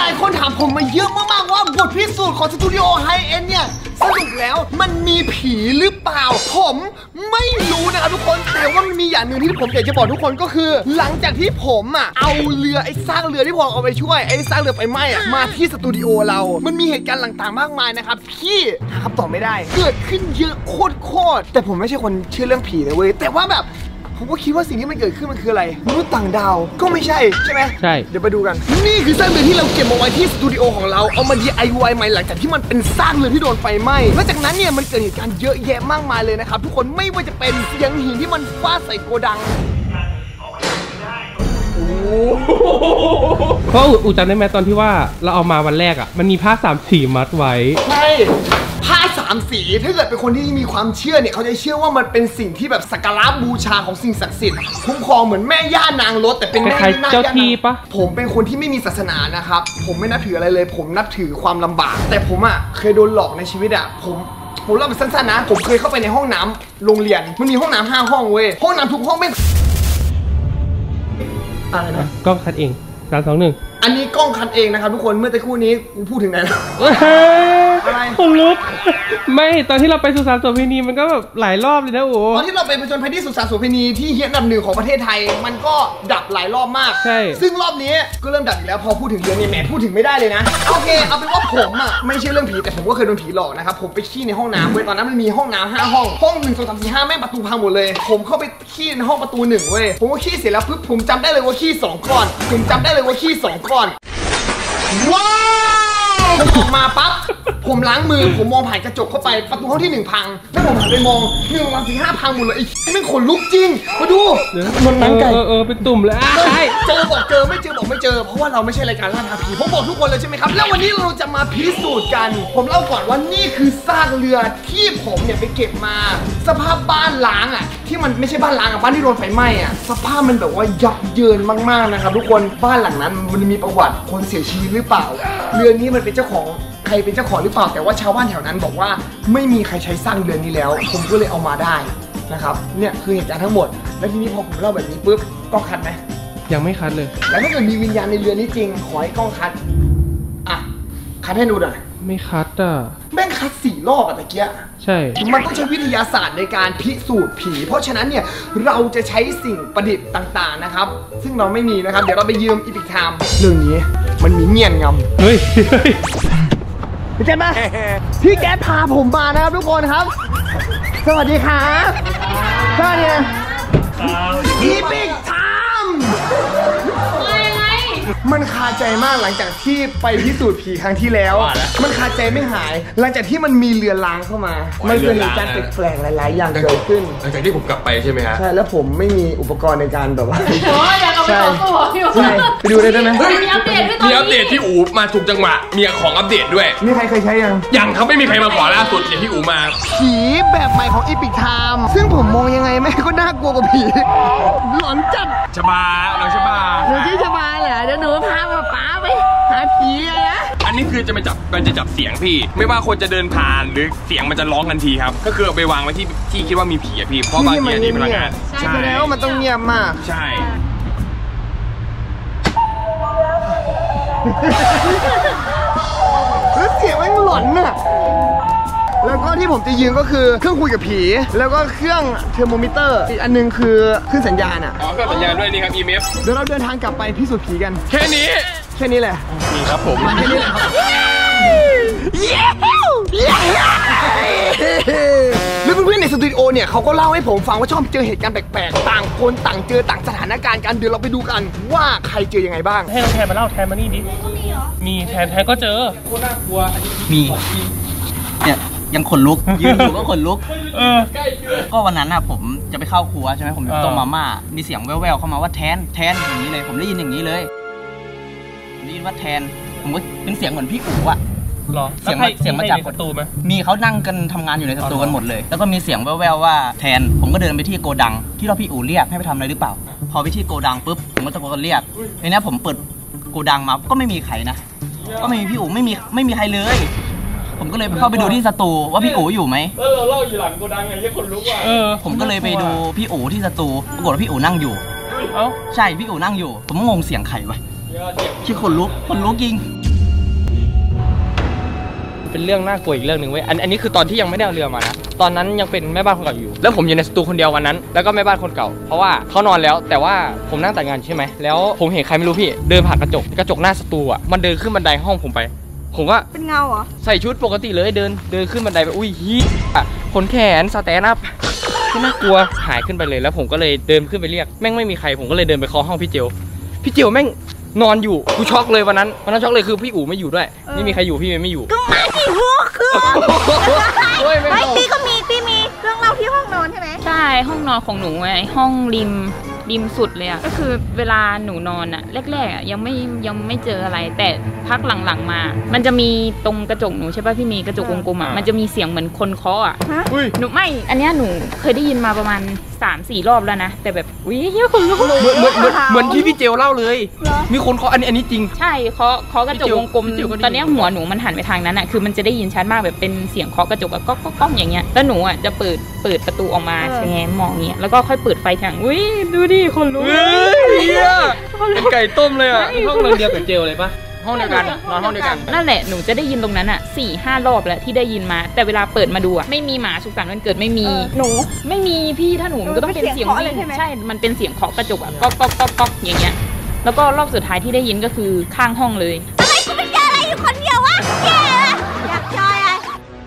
ายคนถามผมมาเยอะมากๆว่าบทพิสูจน์ของสตูดิโอไฮเอ็นเนี่ยสรุปแล้วมันมีผีหรือเปล่าผมไม่รู้นะครับทุกคนแต่ว่ามันมีอย่างหนึ่งที่ผมอยากจะบอกทุกคนก็คือหลังจากที่ผมเอาเรือไอ้ซากเรือที่ผมเอาไปช่วยไอ้ซากเรือไฟไหม้มาที่สตูดิโอเรามันมีเหตุการณ์ต่างๆมากมายนะครับที่หาคำตอบไม่ได้เกิดขึ้นเยอะโคตรแต่ผมไม่ใช่คนเชื่อเรื่องผีนะเว้ยแต่ว่าแบบผมก็คิดว่าสิ่งที่มันเกิดขึ้นมันคืออะไรมนุษย์ต่างดาวก็ไม่ใช่ใช่ไหมใช่เดี๋ยวไปดูกันนี่คือซากเรือที่เราเก็บมาไว้ที่สตูดิโอของเราเอามา DIY ใหม่หลังจากที่มันเป็นซากเรือที่โดนไฟไหม้และจากนั้นเนี่ยมันเกิดเหตุการณ์เยอะแยะมากมายเลยนะครับทุกคนไม่ว่าจะเป็นเสียงหินที่มันฟาดใส่โกดังเพราะอู๋จำได้ไหมตอนที่ว่าเราเอามาวันแรกอ่ะมันมีผ้า3 สีมัดไว้ใช่ผ้า3 สีถ้าเกิดเป็นคนที่มีความเชื่อเนี่ยเขาจะเชื่อว่ามันเป็นสิ่งที่แบบสักการะบูชาของสิ่งศักดิ์สิทธิ์คุ้มครองเหมือนแม่ย่านางรถแต่เป็นแม่ย่าเจ้าที่ปะผมเป็นคนที่ไม่มีศาสนานะครับผมไม่นับถืออะไรเลยผมนับถือความลำบากแต่ผมเคยโดนหลอกในชีวิตผมเล่าเป็นสั้นๆนะผมเคยเข้าไปในห้องน้ำโรงเรียนมันมีห้องน้ำ5 ห้องเว้ยห้องน้ำทุกห้องไม่อะไรนะกล้องคัดเอง3 2 1 อันนี้กล้องคัดเองนะครับทุกคนเมื่อตะครู่นี้กูพูดถึงไหนแล้วอะไรผมลุกไม่ตอนที่เราไปสุสานโสเภณีมันก็แบบหลายรอบเลยนะโอ้ตอนที่เราไปผจญภัยที่สุสานโสเภณีที่เฮียนอันดับ 1ของประเทศไทยมันก็ดับหลายรอบมากใช่ซึ่งรอบนี้ก็เริ่มดับอีกแล้วพอพูดถึงเรื่องนี้แหมพูดถึงไม่ได้เลยนะโอเคเอาเป็นว่าผมไม่ใช่เรื่องผีแต่ผมก็เคยโดนผีหลอกนะครับผมไปขี้ในห้องน้ำเว้ยตอนนั้นมันมีห้องน้ำ5 ห้องห้อง1 2 3 4 5แม่งประตูพังหมดเลยผมเข้าไปขี้ในห้องประตู1เว้ยผมก็ขี้เสร็จแล้วปุ๊บผมจำได้เลยว่าขี้2 ก้อนผมจำได้เลยว่าขี้2 ก้อนว้าวผมออกมาปั๊บผมล้างมือผมมองผ่านกระจกเข้าไปประตูห้องที่1พังแล้วผมหันไปมอง1 2 3 4 5พังหมดเลยไอ้ไม่ขนลุกจริงมาดูมันนั่งไก่เป็นตุ่มเลยใช่เจอบอกเจอไม่เจอบอกไม่เจอเพราะว่าเราไม่ใช่รายการล่าท้าผีผมบอกทุกคนเลยใช่ไหมครับแล้ววันนี้เราจะมาพิสูจน์กันผมเล่าก่อนว่านี่คือซากเรือที่ผมเนี่ยไปเก็บมาสภาพบ้านล้างที่มันไม่ใช่บ้านล้างบ้านที่โดนไฟไหม้สภาพมันแบบว่ายับเยินมากๆนะครับทุกคนบ้านหลังนั้นมันมีประวัติคนเสียชีวิตหรือเปล่าเรือนี้มันเป็นเจ้าของใครเป็นเจ้าของหรือเปล่าแต่ว่าชาวบ้านแถวนั้นบอกว่าไม่มีใครใช้สร้างเรือนนี้แล้วผมก็เลยเอามาได้นะครับเนี่ยคือเหตุการณ์ทั้งหมดแล้วทีนี้พอผมเล่าแบบนี้ปุ๊บกล้องคัดไหมยังไม่คัดเลยแล้วถ้าเกิดมีวิญญาณในเรือนนี้จริงขอให้กล้องคัดคัดให้ดูหน่อยไม่คัดแม่งคัด4 รอบตะเกียใช่มันต้องใช้วิทยาศาสตร์ในการพิสูจน์ผีเพราะฉะนั้นเนี่ยเราจะใช้สิ่งประดิษฐ์ต่างๆนะครับซึ่งเราไม่มีนะครับเดี๋ยวเราไปยืมอีพิกไทม์เรื่องนี้มันมีเงี่ยนงำเฮ้ยพี่แก๊ปมาพี่แก๊ปพาผมมานะครับทุกคนครับสวัสดีครับสวัสดีอีพิกไทม์มันคาใจมากหลังจากที่ไปพิสูจน์ผีครั้งที่แล้วมันคาใจไม่หายหลังจากที่มันมีเรือล้างเข้ามามันเกิดเหตุการณ์แปลกๆหลายๆอย่างเกิดขึ้นหลังจากที่ผมกลับไปใช่ไหมฮะใช่แล้วผมไม่มีอุปกรณ์ในการแบบว่าอยากเอาไปต่อตัวอยู่ใช่ไปดูได้ไหมมีอัปเดตด้วยตอนนี้มีอัปเดตที่อู๋มาถูกจังหวะมีของอัปเดตด้วยมีใครเคยใช้ยังครับไม่มีใครมาขอล่าสุดอย่างที่อู๋มาผีแบบใหม่ของอีพิกไทม์ซึ่งผมมองยังไงแม่ก็น่ากลัวกว่าผีหลอนจัดชบาเราชบาหนูชื่อชบาเหรอเดี๋ยวหนูพาป้าไปหาผีเลยนะอันนี้คือมันจะจับเสียงพี่ไม่ว่าคนจะเดินผ่านหรือเสียงมันจะร้องทันทีครับก็คือเอาไปวางไว้ที่คิดว่ามีผีพี่เพราะบางทีมีพลังงานใช่แล้วมันต้องเงียบมากใช่แล้วเสียงมันหลอนแล้วก็ที่ผมจะยืมก็คือเครื่องคุยกับผีแล้วก็เครื่องเทอร์โมมิเตอร์อีกอันนึงคือเครื่องสัญญาณเครื่องสัญญาณด้วยนี่ครับ EMF เดี๋ยวเราเดินทางกลับไปพิสูจน์ผีกันแค่นี้แหละนี่ครับผมแค่นี้แหละครับแล้วเพื่อนๆในสตูดิโอเนี่ยเขาก็เล่าให้ผมฟังว่าชอบเจอเหตุการณ์แปลกๆต่างคนต่างเจอต่างสถานการณ์กันเดี๋ยวเราไปดูกันว่าใครเจอยังไงบ้างให้น้องแทนมาเล่าแทนมานี่ดิมีแทนก็เจอโคตรน่ากลัวมีเนี่ยยังขนลุกยืนอยู่ก็ขนลุกก็วันนั้นผมจะไปเข้าครัวใช่ไหมผมต้มมาม่ามีเสียงแว่วๆเข้ามาว่าแทนอย่างนี้เลยผมได้ยินอย่างนี้เลยได้ยินว่าแทนผมก็เป็นเสียงเหมือนพี่อู๋เสียงมาจากประตูไหมมีเขานั่งกันทำงานอยู่ในสตูกันหมดเลยแล้วก็มีเสียงแว่วๆว่าแทนผมก็เดินไปที่โกดังที่เราพี่อู๋เรียกให้ไปทำอะไรหรือเปล่าพอไปที่โกดังปุ๊บผมก็ตะโกนเรียกทีนี้ผมเปิดโกดังมาก็ไม่มีใครนะก็ไม่มีพี่อู๋ไม่มีใครเลยผมก็เลยเข้าไปดูที่สตูว่าพี่อู๋อยู่ไหมแล้วเราเล่าอยู่หลังโกดังไงที่คนรู้ว่าผมก็เลยไปดูพี่อู๋ที่สตูปรากฏว่าพี่อู๋นั่งอยู่ใช่พี่อู๋นั่งอยู่ผมงงเสียงใครวะชื่อคนลุกจริงเป็นเรื่องน่ากลัวอีกเรื่องหนึ่งเว้ยอันนี้คือตอนที่ยังไม่ได้เอาเรือมานะตอนนั้นยังเป็นแม่บ้านคนเก่าอยู่แล้วผมอยู่ในสตูคนเดียววันนั้นแล้วก็แม่บ้านคนเก่าเพราะว่าเขานอนแล้วแต่ว่าผมนั่งแต่งงานใช่ไหมแล้วผมเห็นใครไม่รู้พี่เดินผ่านกระจกหน้าสตูอ่ะมันเดินขึ้นบันไดห้องผมไปผมก็เป็นเงาเหรอใส่ชุดปกติเลยเดินขึ้นบันไดไปอุ้ยฮีขนแขนสแตนด์อัพที่น่ากลัวหายขึ้นไปเลยแล้วผมก็เลยเดินขึ้นไปเรียกแม่งไม่มีใครผมก็เลยเดินไปเคาะห้องพี่เจียวแม่งนอนอยู่กูช็อกเลยวันนั้นช็อกเลยคือพี่อู๋ไม่อยู่ด้วยไม่มีใครอยู่พี่เมย์ไม่อยู่ก็มาสิพวกคือไม่ตีก็มีเรื่องเล่าที่ห้องนอนใช่ไหมใช่ห้องนอนของหนูไงห้องริมสุดเลยอะก็คือเวลาหนูนอนอะแรกๆอะยังไม่เจออะไรแต่พักหลังๆมามันจะมีตรงกระจกหนูใช่ป่ะพี่มีกระจกวงกลมอะมันจะมีเสียงเหมือนคนเคาะอะหนูไม่อันนี้หนูเคยได้ยินมาประมาณ 3-4 รอบแล้วนะแต่แบบอุ้ยเยอะคนลุกเหมือนที่พี่เจลเล่าเลยมีคนเคาะอันนี้จริงใช่เคาะกระจกวงกลมตอนนี้หัวหนูมันหันไปทางนั้นอะคือมันจะได้ยินชัดมากแบบเป็นเสียงเคาะกระจกก็ก้องอย่างเงี้ยแล้วหนูอะจะเปิดประตูออกมาแงมองเงี้ยแล้วก็ค่อยเปิดไฟทางอุ้ยดูดิคนลุกเป็นไก่ต้มเลยอ่ะห้องเดียวกับเจลเลยปะห้องเดียวกันนอนห้องเดียวกันนั่นแหละหนูจะได้ยินตรงนั้นอ่ะ 4-5 รอบแล้วที่ได้ยินมาแต่เวลาเปิดมาดูอ่ะไม่มีหมาสุขสันต์วันเกิดไม่มีหนูไม่มีพี่ถ้าหนูมันก็ต้องเป็นเสียงวิ่งใช่มันเป็นเสียงเคาะกระจกอ่ะก๊อกอย่างเงี้ยแล้วก็รอบสุดท้ายที่ได้ยินก็คือข้างห้องเลยทำไมกูไม่เจออะไรอยู่คนเดียววะแย่เลยอยากจอยอะไร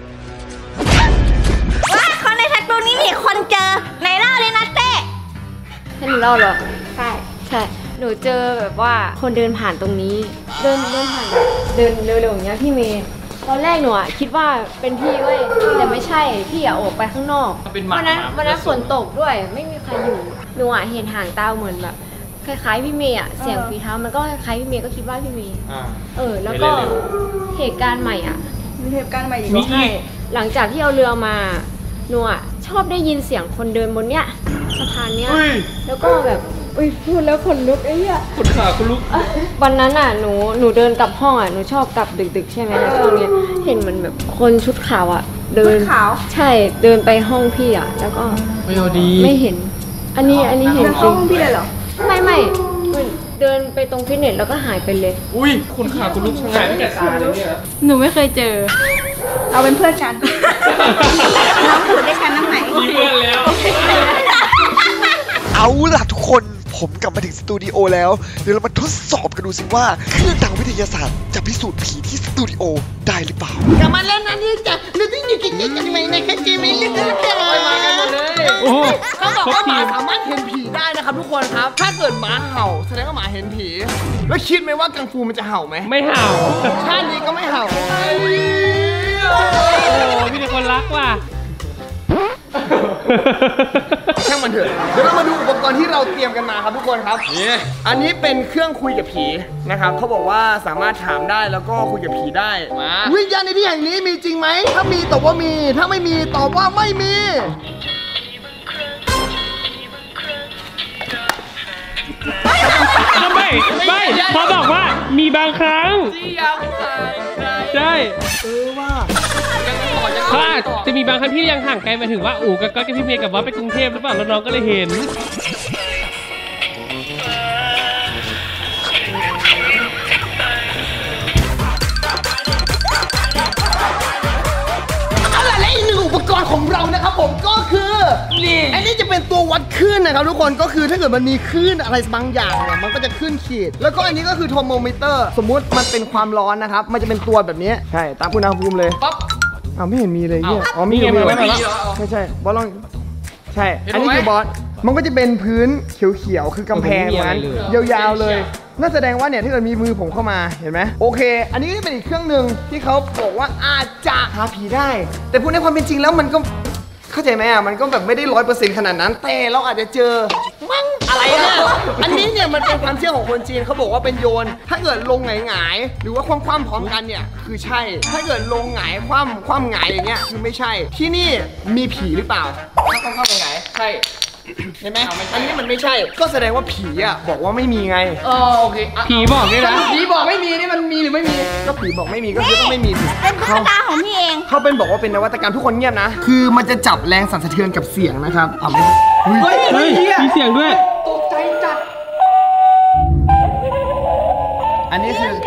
ว่าคนในทักตรงนี้มีคนเจอไหนเล่าเลยนะเต้ให้หนูเล่าเหรอใช่หนูเจอแบบว่าคนเดินผ่านตรงนี้เดินผ่านเดินเร็วๆอย่างเงี้ยพี่เมย์ตอนแรกหนูอะคิดว่าเป็นพี่เว้ยแต่ไม่ใช่พี่อะออกไปข้างนอกวันนั้นฝนตกด้วยไม่มีใครอยู่หนูอะเห็นหางตาเหมือนแบบคล้ายๆพี่เมย์อะเสียงฝีเท้ามันก็คล้ายพี่เมย์ก็คิดว่าพี่เมย์แล้วก็เหตุการณ์ใหม่อ่ะมีเหตุการณ์ใหม่อีกใช่หลังจากที่เอาเรือมาหนูอะชอบได้ยินเสียงคนเดินบนเนี้ยสะพานเนี้ยแล้วก็แบบพูดแล้วขนลุกไอ้เหี้ยขนขาขนลุกวันนั้นอ่ะหนูเดินกลับห้องอ่ะหนูชอบกลับดึกๆใช่ไหมช่วงนี้เห็นมันแบบคนชุดขาวอ่ะเดินขาวใช่เดินไปห้องพี่อ่ะแล้วก็ไม่เห็นอันนี้เห็นจริงห้องพี่เลยเหรอไม่เดินไปตรงฟิตเนสแล้วก็หายไปเลยอุ้ยขนขาขนลุกหายไปแต่ตาเลยเนี่ยหนูไม่เคยเจอเอาเป็นเพื่อนกันน้องอยู่ด้วยกันน้ำไหนมีเพื่อนแล้วเอาล่ะทุกคนผมกลับมาถึงสตูดิโอแล้วเดี๋ยวเรามาทดสอบกันดูสิว่าเครื่องทางวิทยาศาสตร์จะพิสูจน์ผีที่สตูดิโอได้หรือเปล่ากลับมาแล้วนะนี่จ้ะเราต้องอยู่กินกันไหมในแค่จีไม่เลือกมากันหมดเลยเขาบอกว่าหมาสามารถเห็นผีได้นะครับทุกคนครับถ้าเกิดหมาเห่าแสดงว่าหมาเห็นผีแล้วคิดไหมว่ากังฟูมันจะเห่าไหมไม่เห่าชาตินี้ก็ไม่เห่าโอ้มีแต่คนรักว่ะช่างมันเถอะเดี๋ยวเรามาดูอุปกรณ์ที่เราเตรียมกันมาครับทุกคนครับอันนี้เป็นเครื่องคุยกับผีนะครับเขาบอกว่าสามารถถามได้แล้วก็คุยกับผีได้มาวิญญาณในที่แห่งนี้มีจริงไหมถ้ามีตอบว่ามีถ้าไม่มีตอบว่าไม่มีไม่พอบอกว่ามีบางครั้งใช่ว่าเขาอาจจะมีบางครั้งที่ยังห่างไกลมาถึงว่าอู๋กับพี่เมย์กับว่าไปกรุงเทพหรือเปล่าแล้วน้องก็เลยเห็นและอีกหนึ่งอุปกรณ์ของเรานะครับผมก็คือนี่อันนี้จะเป็นตัววัดคลื่นนะครับทุกคนก็คือถ้าเกิดมันมีคลื่นอะไรบางอย่างเนี่ยมันก็จะขึ้นขีดแล้วก็อันนี้ก็คือโทโมมิเตอร์สมมุติมันเป็นความร้อนนะครับมันจะเป็นตัวแบบนี้ใช่ตามอุณหภูมิเลยปั๊บไม่เห็นมีเลยเนี่ยมีอยู่ใช่บอสลองใช่อันนี้คือบอสมันก็จะเป็นพื้นเขียวๆคือกำแพงนั้นยาวๆเลยน่าแสดงว่าเนี่ยถ้าเกิดมีมือผมเข้ามาเห็นไหมโอเคอันนี้ก็เป็นอีกเครื่องหนึ่งที่เขาบอกว่าอาจจะหาผีได้แต่พูดในความเป็นจริงแล้วมันก็เข้าใจไหมมันก็แบบไม่ได้100%ขนาดนั้นแต่เราอาจจะเจอมั้งอะไรนะอันนี้เนี่ยมันเป็นความเชื่อของคนจีนเขาบอกว่าเป็นโยนถ้าเกิดลงหงายหรือว่าคว่ำพร้อมกันเนี่ยคือใช่ถ้าเกิดลงหงายคว่ำหงายอย่างเงี้ยคือไม่ใช่ที่นี่มีผีหรือเปล่าถ้าคว่ำหงายใช่เห็นไหมอันนี้มันไม่ใช่ก็แสดงว่าผีอ่ะบอกว่าไม่มีไงโอเคผีบอกนี่นะผีบอกไม่มีนี่มันมีหรือไม่มีก็ผีบอกไม่มีก็คือต้องไม่มีสิเป็นตุ๊กตาของพี่เองเขาเป็นบอกว่าเป็นนวัตกรรมทุกคนเงียบนะคือมันจะจับแรงสั่นสะเทือนกับเสียงนะครับเฮ้ยมีเสียงด้วยตกใจจัดอันนี้คือเสียงน่ากลัว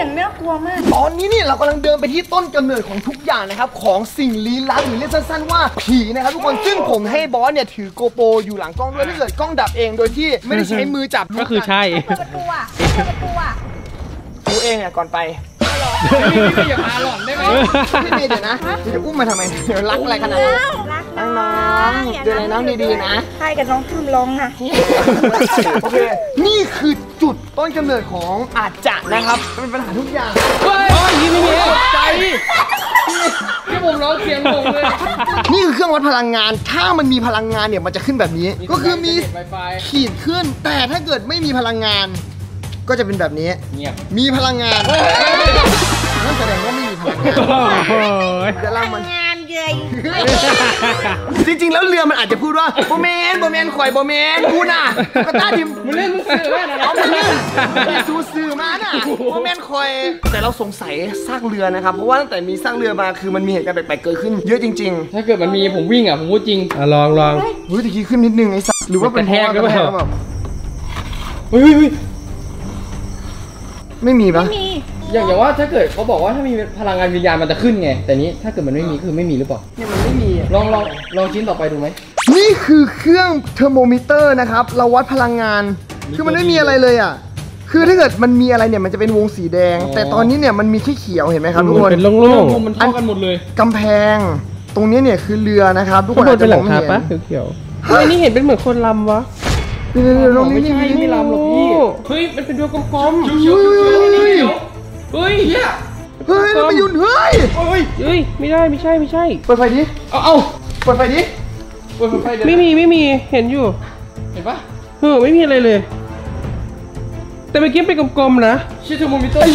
ลัวมากตอนนี้เนี่ยเรากำลังเดินไปที่ต้นกำเนิดของทุกอย่างนะครับของสิ่งลี้ลับหรือเรียกสั้นๆว่าผีนะครับทุกคนซึ่งผมให้บอสเนี่ยถือโกโปรอยู่หลังกล้องด้วยถ้าเกิดกล้องดับเองโดยที่ไม่ได้ใช้มือจับก็คือใช่เปิดประตูอ่ะเปิดประตูอ่ะกูเองเนี่ยก่อนไปพี่อย่าพาหล่อนได้ไหมพี่เมย์เดี๋ยวนะจะอุ้มมาทำไมเดี๋ยวรักอะไรขนาดนี้รักน้องๆดูแลน้องดีๆนะใครกับน้องทำร้องนะโอเคนี่คือจุดต้นกำเนิดของอาจจะนะครับมันเป็นปัญหาทุกอย่างเฮ้ยนี่ไม่มีใจที่ผมร้องเสียงผมเลยนี่คือเครื่องวัดพลังงาน ถ้ามันมีพลังงานเนี่ยมันจะขึ้นแบบนี้ ก็คือมี Wi-Fi ขีดขึ้น แต่ถ้าเกิดไม่มีพลังงาน ก็จะเป็นแบบนี้เงียบมีพลังงานนั่นแสดงว่าไม่มีพลังงานโอ้โหจะล่างมันงานเยยจริงๆ แล้วเรือมันอาจจะพูดว่าโบแมนข่อยโบแมนกูน่ะกระต้าดิมมึงเล่นมึงสื่อแม่นะเอามาเล่นซูซื้อมาน่ะโบแมนข่อย แต่เราสงสัยซากเรือนะครับ เพราะว่าตั้งแต่มีซากเรือมาคือมันมีเหตุการณ์แปลกๆเกิดขึ้นเยอะจริงถ้าเกิดมันมีผมวิ่งอ่ะผมพูดจริงลองๆเฮ้ยตะกี้ขึ้นนิดนึงไอ้สัสหรือว่าเป็นกระแทกหรือเปล่าแบบเฮ้ยไม่มีปะมีอย่างว่าถ้าเกิดเขาบอกว่าถ้ามีพลังงานวิญญาณมันจะขึ้นไง แต่นี้ถ้าเกิดมันไม่มีคือไม่มีหรือเปล่าเนี่ยมันไม่มีอะลองชิ้นต่อไปดูไหมนี่คือเครื่องเทอร์โมมิเตอร์นะครับ เราวัดพลังงาน คือมันไม่มีอะไรเลยอ่ะ คือถ้าเกิดมันมีอะไรเนี่ยมันจะเป็นวงสีแดง แต่ตอนนี้เนี่ยมันมีแค่เขียวเห็นไหมครับทุกคนเป็นโล่งมันเท่ากันหมดเลยกำแพง ตรงนี้เนี่ยคือเรือนะครับ ทุกๆคข้างนบอาน จเป็จะนหมลัองงไม่คาเห็นปะเขียวๆเฮ้ยนี่เห็นเป็นเหมือนคนลำวะเดี๋ยวๆๆลองไม่นี่ใช่ไม่ลำหรอกพี่เฮ้ยมันเป็นดวงกลมเฮ้ยเฮ้ยเฮียเฮ้ยเราไปยุ่นเฮ้ยเฮ้ยไม่ได้ไม่ใช่เปิดไฟดิเอาเปิดไฟดิเปิดไฟเดี๋ยวไม่มีเห็นอยู่เห็นปะไม่มีอะไรเลย แต่เมื่อกี้เป็นกลมๆนะชิโทโมมิเตอร์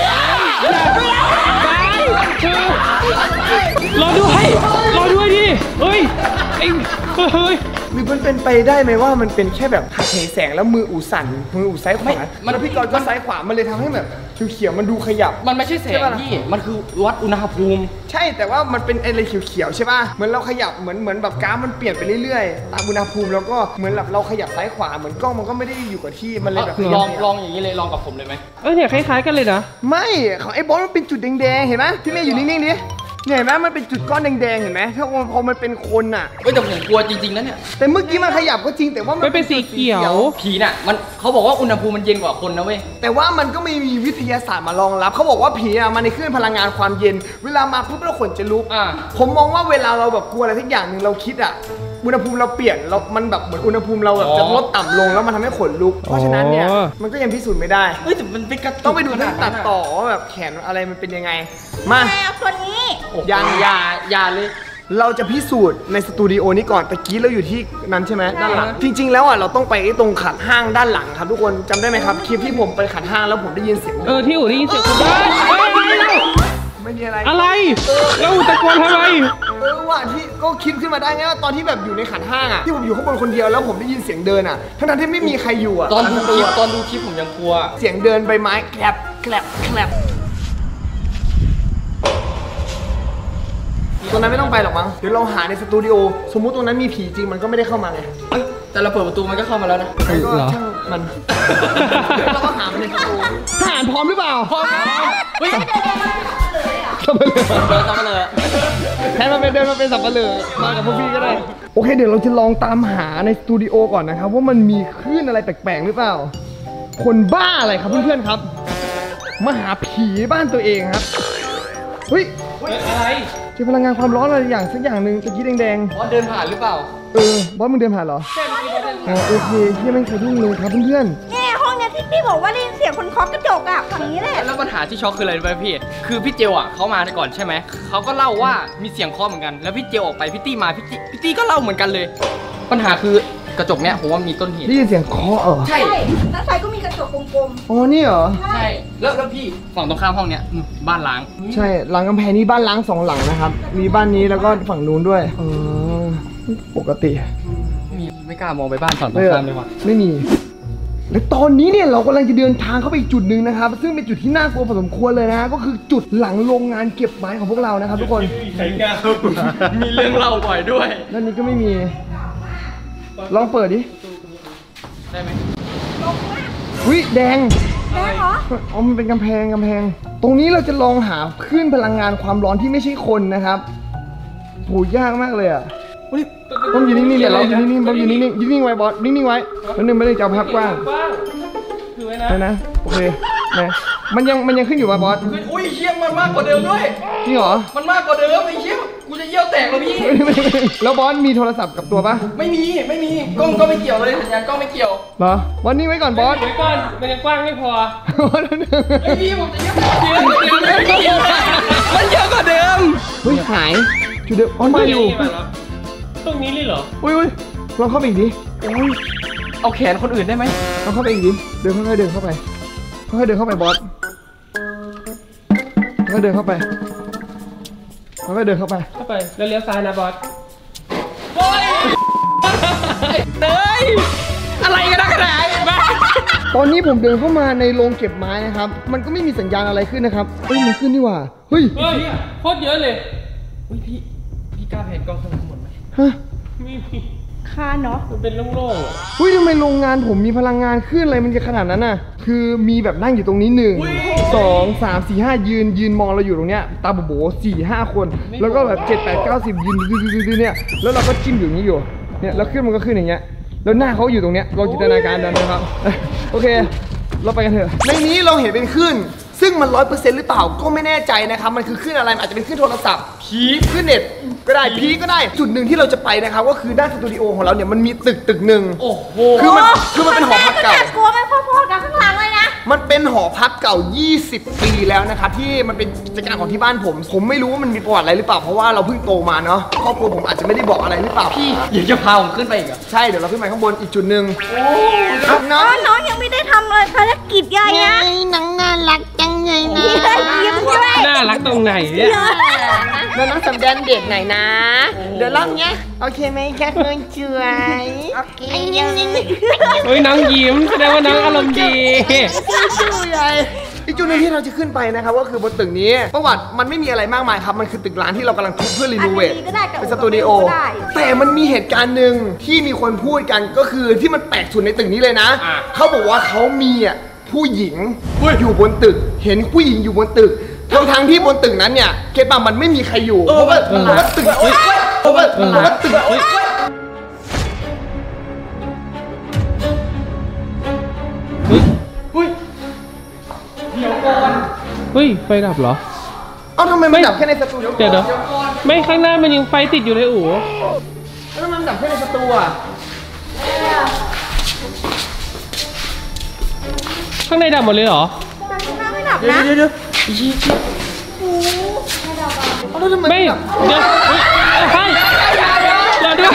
รอด้วยดิเฮ้ยไอ้เฮ้ยหรือมันเป็นไปได้ไหมว่ามันเป็นแค่แบบหักเหแสงแล้วมืออู่สั่นมืออู่ซ้ายขวาแล้วพี่กรณ์ก็ซ้ายขวามันเลยทำให้แบบเขียวๆมันดูขยับมันไม่ใช่แสงพี่มันคือวัดอุณหภูมิใช่แต่ว่ามันเป็นอะไรเขียวๆใช่ป่ะเหมือนเราขยับเหมือนแบบกราฟมันเปลี่ยนไปเรื่อยๆตามอุณหภูมิแล้วก็เหมือนแบบเราขยับซ้ายขวาเหมือนกล้องมันก็ไม่ได้อยู่กับที่มันเลยแบบลองอย่างนี้เลยลองกับผมเลยไหมเนี่ยคล้ายๆกันเลยนะไม่ของไอ้บอสมันเป็นจุดแดงๆเห็นไหมพี่เมย์อยู่นิ่งๆดิเนี่ยเห็นไหมมันเป็นจุดก้อนแดงๆเห็นไหมถ้าพอมันเป็นคนอ่ะแต่ผมกลัวจริงๆนะเนี่ยแต่เมื่อกี้มันขยับก็จริงแต่ว่ามันเป็นสีเขียวผีน่ะมันเขาบอกว่าอุณหภูมิมันเย็นกว่าคนนะเว้ยแต่ว่ามันก็ไม่มีวิทยาศาสตร์มารองรับเขาบอกว่าผีอ่ะมันในคลื่นพลังงานความเย็น เวลามาปุ๊บเราขนจะลุก ผมมองว่าเวลาเราแบบกลัวอะไรสักอย่างหนึ่งเราคิดอ่ะอุณหภูมิเราเปลี่ยนมันแบบเหมือนอุณหภูมิเราแบบจะลดต่ำลงแล้วมันทำให้ขนลุก เพราะฉะนั้นเนี่ยมันก็ยังพิสูจน์ไม่ได้เฮ้ยแต่มันเป็นกระตุกต้องไปดูเรื่องตัดต่อว่าแบบแขนอะไรมันเป็นยังไงมาแมวตัวนี้ยังอย่าเลยเราจะพิสูจน์ในสตูดิโอนี้ก่อนตะกี้เราอยู่ที่นั้นใช่ไหมด้านหลังจริงๆแล้วอ่ะเราต้องไปตรงขัดห้างด้านหลังครับทุกคนจำได้ไหมครับคลิปที่ผมไปขัดห้างแล้วผมได้ยินเสียงที่อู่ได้ยินเสียงคนบ้าไม่มีอะไรอะไรแล้วอู่ตะโกนทำไมว่าที่ก็คิดขึ้นมาได้ไงว่าตอนที่แบบอยู่ในขัดห้างอ่ะที่ผมอยู่ข้างบนคนเดียวแล้วผมได้ยินเสียงเดินอ่ะทั้งๆที่ไม่มีใครอยู่อ่ะตอนดูคลิปผมยังกลัวเสียงเดินใบไม้แกลบแกลบแกลบตรงนั้นไม่ต้องไปหรอกมั้งเดี๋ยวเราหาในสตูดิโอสมมุติตรงนั้นมีผีจริงมันก็ไม่ได้เข้ามาไงแต่เราเปิดประตูมันก็เข้ามาแล้วนะมันก็ช่างมันเราก็หามันในสตูทหารพร้อมหรือเปล่าพร้อมเฮ้ยทำไมเลยทำมาเลยแทนมาเป็นเดินมาเป็นสับปะเลอมากับพวกพี่ก็ได้โอเคเดี๋ยวเราจะลองตามหาในสตูดิโอก่อนนะครับว่ามันมีคลื่นอะไรแปลกๆหรือเปล่าคนบ้าอะไรครับเพื่อนๆครับมาหาผีบ้านตัวเองครับเฮ้ยอะไรเจอพลังงานความร้อนอะไรอย่างสักอย่างหนึ่งตะกี้แดงบอสเดินผ่านหรือเปล่าบอสมึงเดินผ่านเหรอใช่เมื่อกี้บอสเดินผ่านโอเคที่ไม่เคยยุ่งเลยครับเพื่อนเนี่ยห้องเนี้ยที่พี่บอกว่าได้ยินเสียงคนเคาะกระจกอ่ะฝั่งนี้แหละแล้วปัญหาที่ช็อกคืออะไรรู้ไหมพี่ คือพี่เจลอ่ะเขามาก่อนใช่ไหม เขาก็เล่าว่ามีเสียงเคาะเหมือนกัน แล้วพี่เจลออกไปพี่ตี้มาพี่ตี้ก็เล่าเหมือนกันเลย ปัญหาคือกระจกเนี้ยผมว่ามีต้นเหๆตุได้ยินเสียงเคาะเหรอใช่ด้านซ้ายก็มีกระจกกลมอ๋อนี่เหรอใช่ แล้วพี่ฝั่งตรงข้ามห้องเนี้ยบ้านล้างใช่หลังกำแพงนี้บ้านล้างสองหลังนะครับมีบ้านนี้แล้วก็ฝั่งนู้นด้วยปกติไม่กล้ามองไปบ้านฝั่งตรงข้ามเลยว่ะไม่มี และตอนนี้เนี่ยเรากำลังจะเดินทางเข้าไปอีกจุดหนึ่งนะครับ ซึ่งเป็นจุดที่น่ากลัวพอสมควรเลยนะฮะก็คือจุดหลังโรงงานเก็บไม้ของพวกเรานะครับทุกคนมีเรื่องเล่าบ่อยด้วยด้านนี้ก็ไม่มี ลองเปิดดิได้ไหมอุ้ยแดงแดงเหรออ๋อมันเป็นกำแพงตรงนี้เราจะลองหาคลื่นพลังงานความร้อนที่ไม่ใช่คนนะครับโหยากมากเลยอ่ะต้องอยู่นิ่งๆเนี่ยเราอยู่นิ่งๆบอสอยู่นิ่งๆไว้บอสนิ่งๆไว้แล้วนึงไม่ได้จะเอาภาพกว้างถือไว้นะนะโอเคนะมันยังขึ้นอยู่ป่ะบอสอุ้ยเชี่ยมันมากกว่าเดิมด้วยจริงเหรอมันมากกว่าเดิมไอ้เชี่ยกูจะเยี่ยวแตกแล้วพี่แล้วบอสมีโทรศัพท์กับตัวป่ะไม่มีกล้องก็ไม่เกี่ยวเลยสัญญาณกล้องไม่เกี่ยวเหรอบอสนิ่งไว้ก่อนบอสไว้ก่อนมันยังกว้างไม่พอไอ้พี่ผมจะเยี่ยวแตกมันเยอะกว่าเดิมเฮ้ยหายจุดเดิมอ๋อมาอยู่ตรงนี้เลยเหรออุ้ยลองเข้าไปอีกดิเอาแขนคนอื่นได้ไหมลองเข้าไปอีกดิค่อยๆเดินเข้าไปบอสค่อยๆเดินเข้าไปแล้วเลี้ยวซ้ายนะบอสอะไรกันนะขนาดนี้บ้าตอนนี้ผมเดินเข้ามาในโรงเก็บไม้นะครับมันก็ไม่มีสัญญาณอะไรขึ้นนะครับเฮ้ยมันขึ้นนี่หว่าเฮ้ยเฮ้ยโคตรเยอะเลยอุ้ยพี่กล้าแผนกล้องข้างหมดไหมฮะไม่มีคานเนาะมันเป็นโล่งๆอ่ะเฮ้ยทำไมโรงงานผมมีพลังงานขึ้นอะไรมันจะขนาดนั้นน่ะคือมีแบบนั่งอยู่ตรงนี้1 2 3 4 5ยืนมองเราอยู่ตรงเนี้ยตาโบ4 5 คนแล้วก็แบบ7 8 9 10ยืนเนี่ยแล้วเราก็จิ้มอยู่อย่างนี้อยู่เนี่ยแล้วขึ้นมันก็ขึ้นอย่างเงี้ยแล้วหน้าเขาอยู่ตรงเนี้ยลองจินตนาการดูนะครับ โอเคเราไปกันเถอะในนี้เราเห็นเป็นคลื่นซึ่งมัน100%หรือเปล่าก็ไม่แน่ใจนะครับมันคือคลื่นอะไรอาจจะเป็นคลื่นโทรศัพท์ผีคลื่นเน็ตก็ได้ผีก็ได้จุดหนึ่งที่เราจะไปนะครับก็คือด้านสตูดิโอของเราเนี่ยมันมีตึกหนึ่งโอ้โหคือมันเป็นหอพักเก่ากลัวไม่พอๆกับข้างหลังเลยนะมันเป็นหอพักเก่า 20 ปีแล้วนะครับที่มันเป็นกิจการของที่บ้านผมไม่รู้ว่ามันมีประวัติอะไรหรือเปล่าเพราะว่าเราเพิ่งโตมาเนาะครอบครัวผมอาจจะไม่ได้บอกอะไรหรือเปล่าพี่อยากจะพาผมขึ้นไปอีกเหรอใช่เดี๋ยวเราขึ้นไปข้างบนอีกจุดหนึ่งน้องยังไม่ได้ทำเลยภารกิจใหญ่นะน้องน่ารักจังเลยนะยิ้มด้วยน่ารักตรงไหนเนี่ยน้องสำแดงเด็กหน่อยนะเดี๋ยวรอบเนี้ยโอเคไหมแค่คนช่วยโอเคเฮ้ยน้องยิ้มแสดงว่าน้องอารมณ์ดีอีกจุดหนึงที่เราจะขึ้นไปนะครับก็คือบนตึกนี้ประวัติมันไม่มีอะไรมากมายครับมันคือตึกร้างที่เรากำลังทุบเพื่อรีโนเวทเป็นสตูดิโอแต่มันมีเหตุการณ์หนึ่งที่มีคนพูดกันก็คือที่มันแปลกสุดในตึกนี้เลยนะเขาบอกว่าเขามีผู้หญิงอยู่บนตึกเห็นผู้หญิงอยู่บนตึกทั้งที่บนตึกนั้นเนี่ยเก็ตป่ะมันไม่มีใครอยู่เพราะว่าตึกเพราะว่าตึกเฮ้ยไฟดับเหรอเอ้าทำไมมันดับแค่ในสตูดิโอเดี๋ยวไม่ข้างหน้ามันยังไฟติดอยู่เลยอู๋แล้วทำไมมันดับแค่ในสตูอ่ะข้างในดับหมดเลยเหรอไม่ดับนะเดี๋ยวแล้วทำไมไม่นดับเดี๋ยวเฮ้ยรอด้วย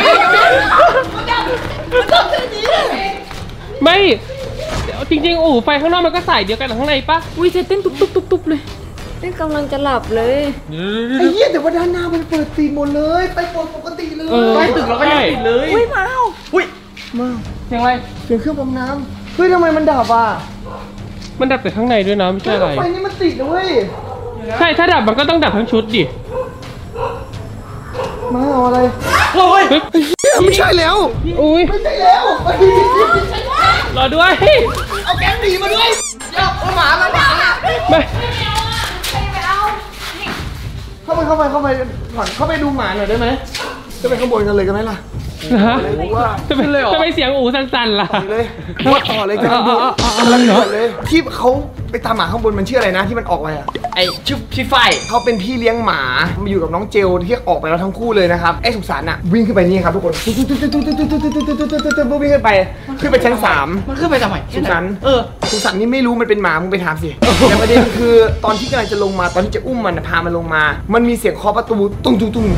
ไม่เดี๋ยวจริงๆอู๋ไฟข้างนอกมันก็สายเดียวกันกับข้างในปะอุ้ยใจเต้นตุบๆๆเลยเต้นกำลังจะหลับเลยไอ้เหี้ยแต่ว่าด้านหน้ามันเปิดตีหมดเลยไปเปิดปกติเลยใต้ตึกเราก็ยังติดเลยอุ้ยมาเอาอุ้ยมาเสียงอะไรเสียงเครื่องปั๊มน้ำเฮ้ยทำไมมันดับอ่ะมันดับแต่ข้างในด้วยนะไม่ใช่อะไรไฟนี่มันติดนะเว้ยใช่ถ้าดับมันก็ต้องดับทั้งชุดดิมาเอาอะไรโอ้ยเฮ้ยเหี้ยไม่ใช่แล้วอุ้ยไม่ใช่แล้วรอด้วยเอาแกงหนีมาด้วยไม่เข้าไปก่อนเข้าไปดูหมาหน่อยได้ไหมจะไปข้างบนกันเลยกันไหมล่ะฮะว่าทำไมเสียงอู๋สั่นๆล่ะเลยว่าต่อเลยกันดูอะไรเหรอเลยที่เขาไปตามหมาข้างบนมันชื่ออะไรนะที่มันออกไปอ่ะไอ้ชื่อพี่ไฟเขาเป็นพี่เลี้ยงหมามาอยู่กับน้องเจลที่ออกไปแล้วทั้งคู่เลยนะครับไอ้สุสานอ่ะวิ่งขึ้นไปนี่ครับทุกคนวิ่งขึ้นไปชั้นมันขึ้นไปทำไม 3สุสานสุสุสานนี่ไม่รู้มันเป็นหมามึงไปถามสิแต่ประเด็นคือตอนที่กำลังจะลงมาตอนที่จะอุ้มมันพามันลงมามันมีเสียงเคาะประตูตุ้ง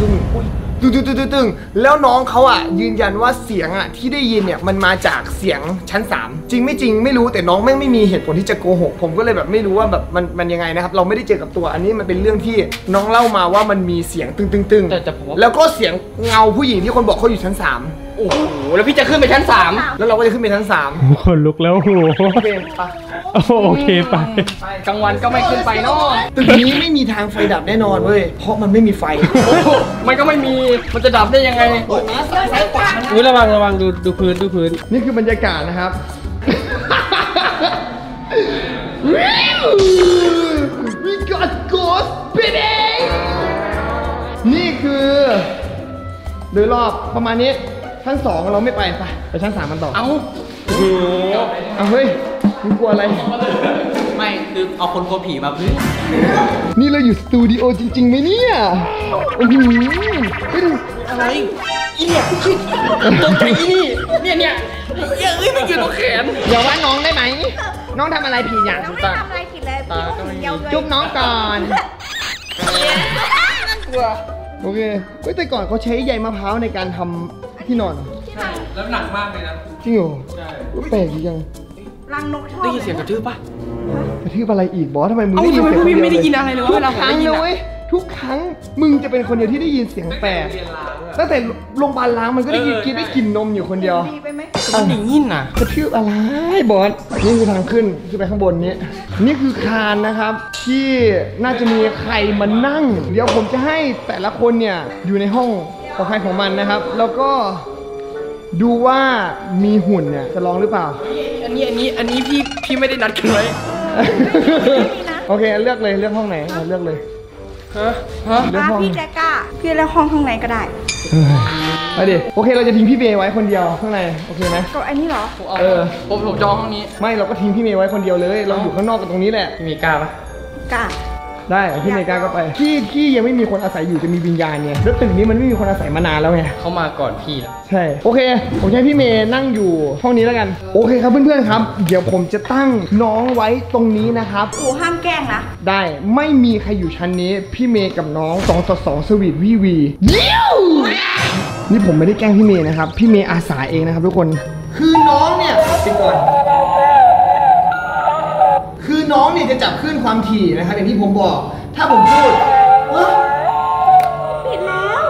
แล้วน้องเขาอ่ะยืนยันว่าเสียงอ่ะที่ได้ยินเนี่ยมันมาจากเสียงชั้น 3จริงไม่จริงไม่รู้แต่น้องแม่งไม่มีเหตุผลที่จะโกหกผมก็เลยแบบไม่รู้ว่าแบบมันยังไงนะครับเราไม่ได้เจอกับตัวอันนี้มันเป็นเรื่องที่น้องเล่ามาว่ามันมีเสียงตึงแต่ผมว่าแล้วก็เสียงเงาผู้หญิงที่คนบอกเขาอยู่ชั้น 3 โอ้โหแล้วพี่จะขึ้นไปชั้นแล้วเราก็จะขึ้นไปชั้น 3 คนลุกแล้วโหโอเคไปโอเคไป 3กลางวันก็ไม่ขึ้นไปเนาะตึกนี้ไม่มีทางไฟดับแน่นอนเว้ยเพราะมันไม่มีไฟมันก็ไม่มีมันจะดับได้ยังไงอุ้ยระวังดูพื้นนี่คือบรรยากาศนะครับ We got ghost baby นี่คือโดยรอบประมาณนี้ชั้น2เราไม่ไปไปชั้น3กันต่อเอาเฮ้ยมึงกลัวอะไรไม่คือเอาคนกลัวผีมาเพื่อนี่เราอยู่สตูดิโอจริงๆไหมเนี่ยโอ้โหอะไรอีเนี่ยตกใจอีนี่เนี่ยมันอยู่ตรงแขนอย่าว่าน้องได้ไหมน้องทำอะไรผิดอย่างน้องไม่ทำอะไรผิดเลยพี่เดียวเลยจุ๊บน้องก่อนกลัวโอเคเฮ้ยแต่ก่อนเขาใช้ใยมะพร้าวในการทำที่นอนใช่แล้วหนักมากเลยนะจริงเหรอใช่แปลกยังรังนกชอบได้ยินเสียงกระทืบป่ะกระทืบอะไรอีกบอสทำไมมึงได้ยินเสียงคนเดียวไม่ได้ยินอะไรเลยวะเวลาผมได้ยินทุกครั้งมึงจะเป็นคนเดียวที่ได้ยินเสียงแปลกตั้งแต่โรงพยาบาลล้างมันก็ได้ยินได้กลิ่นนมอยู่คนเดียวมันได้ยินน่ะกระทืบอะไรบอสนี่คือทางขึ้นไปข้างบนนี้นี่คือคานนะครับที่น่าจะมีใครมานั่งเดี๋ยวผมจะให้แต่ละคนเนี่ยอยู่ในห้องของใครของมันนะครับแล้วก็ดูว่ามีหุ่นเนี่ยจะลองหรือเปล่าอันนี้พี่ไม่ได้นัดกันไว้โอเคเลือกเลยเลือกห้องไหนเลือกเลยเลือกห้องพี่แจ๊กก้าพี่เลือกห้องข้างในก็ได้ไปดิโอเคเราจะทิ้งพี่เมย์ไว้คนเดียวข้างในโอเคไหมก็อันนี้เหรอผมจองห้องนี้ไม่เราก็ทิ้งพี่เมย์ไว้คนเดียวเลยเราอยู่ข้างนอกกันตรงนี้แหละพี่เมย์กล้าปะกล้าได้พี่เมย์กล้าก็ไปที่ยังไม่มีคนอาศัยอยู่จะมีวิญญาณเนี่ยแล้วตึกนี้มันไม่มีคนอาศัยมานานแล้วไงเขามาก่อนพี่แล้วใช่โอเคผมให้พี่เมย์นั่งอยู่ห้องนี้แล้วกันโอเคครับเพื่อนๆครับเดี๋ยวผมจะตั้งน้องไว้ตรงนี้นะครับห้ามแกล้งนะได้ไม่มีใครอยู่ชั้นนี้พี่เมย์กับน้อง2 สวีทวีนี่ผมไม่ได้แกล้งพี่เมย์นะครับพี่เมย์อาสาเองนะครับทุกคนคือน้องเนี่ยปิดก่อนคือน้องเนี่ยจะจับคลื่นความถี่นะครับอย่างที่ผมบอกถ้าผมพูดปิดแล้ว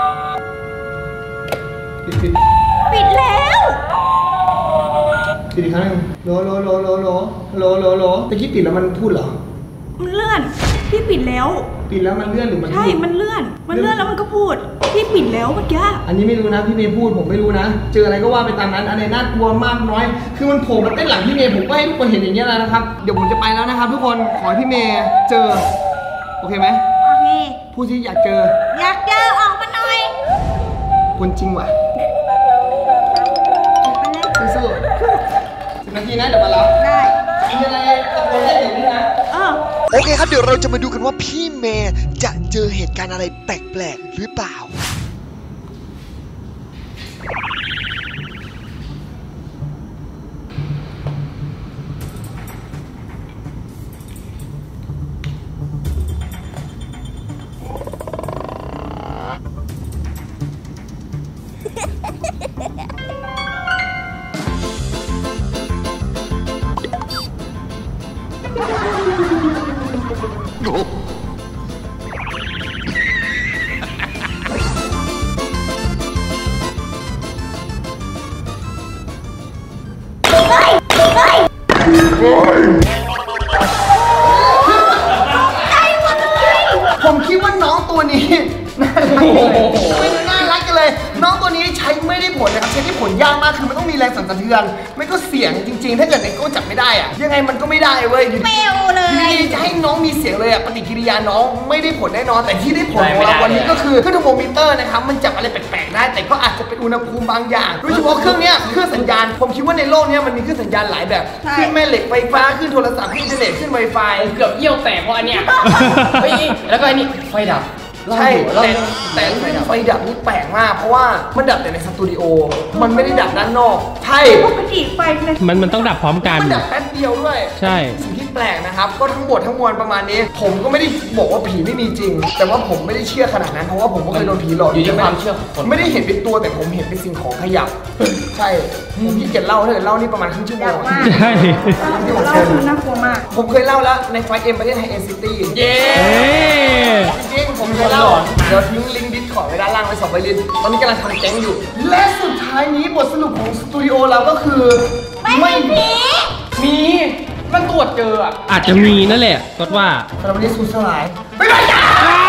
ปิดแล้วปิดอีกครั้งนึงโลตะกี้ปิดแล้วมันพูดเหรอมันเลื่อนพี่ปิดแล้วมันเลื่อนหรือมันใช่มันเลื่อนแล้วมันก็พูดพี่ปิดแล้วเมื่อกี้อันนี้ไม่รู้นะพี่เมย์พูดผมไม่รู้นะเจออะไรก็ว่าไปตามนั้นอันไหนน่ากลัวมากน้อยคือมันโผล่มาเต้นหลังพี่เมย์ผมก็ให้ทุกคนเห็นอย่างนี้แล้วนะครับเดี๋ยวผมจะไปแล้วนะครับทุกคนขอให้พี่เมย์เจอโอเคไหมโอเคพูดสิอยากเจอออกมาหน่อยคนจริงว่ะสู้10 นาทีนะเดี๋ยวมารับได้มีอะไรตะโกนได้อย่างนี้นะโอเคครับเดี๋ยวเราจะมาดูกันว่าพี่เมย์จะเจอเหตุการณ์อะไรแปลกๆหรือเปล่าผมคิดว่าน้องตัวนี้น่ารักกันเลยน้องตัวนี้ใช้ไม่ได้ผลนะครับใช้ที่ผลยากมากคือมันต้องมีแรงสั่นสะเทือนไม่ก็เสียงจริงๆถ้าเกิดไอ้โก้จับไม่ได้อะยังไงมันก็ไม่ได้เว้ยไม่เอาเลยจะให้น้องมีเสียงเลยอะปฏิกิริยาน้องไม่ได้ผลแน่นอนแต่ที่ได้ผลของเราวันนี้ก็คือเครื่องเทอร์โมมิเตอร์นะครับมันจับอะไรแปลกๆได้แต่ก็อาจจะเป็นอุณหภูมิบางอย่างโดยเฉพาะเครื่องเนี้ยเครื่องสัญญาณผมคิดว่าในโลกนี้มันมีเครื่องสัญญาณหลายแบบขึ้นแม่เหล็กไฟฟ้าขึ้นโทรศัพท์ขึ้นอินเทอร์เน็ตขึ้นไวไฟเกือบเยี่ยวแตกเพราะอันเนี้ยแล้วก็อันนี้ไฟดับใช่แต่เรื่องไฟดับนี่แปลกมากเพราะว่ามันดับแต่ในสตูดิโอมันไม่ได้ดับด้านนอกใช่ปกติไฟมันต้องดับพร้อมกันมันดับแป๊บเดียวด้วยใช่สิ่งที่แปลกนะครับก็ทั้งหมดทั้งมวลประมาณนี้ผมก็ไม่ได้บอกว่าผีไม่มีจริงแต่ว่าผมไม่ได้เชื่อขนาดนั้นเพราะว่าผมก็เคยโดนผีหลอกอยู่ที่ความเชื่อของคนไม่ได้เห็นเป็นตัวแต่ผมเห็นเป็นสิ่งของขยับใช่ผมที่เกียจเล่าถ้าเกิดเล่านี่ประมาณครึ่งชั่วโมงใช่เล่าน่ากลัวมากผมเคยเล่าแล้วในไฟเอ็มประเทศไทยเอ็นซิตี้เย้จริงผมเคยเล่าเดี๋ยวทิ้งลิงก์ดิสคอร์ดไว้ด้านล่างไว้2 ใบลินตอนนี้กำลังทำแก๊งอยู่และสุดท้ายนี้บทสรุปของสตูดิโอเราก็คือไม่มีมันตรวจเจออาจจะมีนั่นแหละก็ว่าสำหรับวันนี้สูญสลายไม่ได้จ้า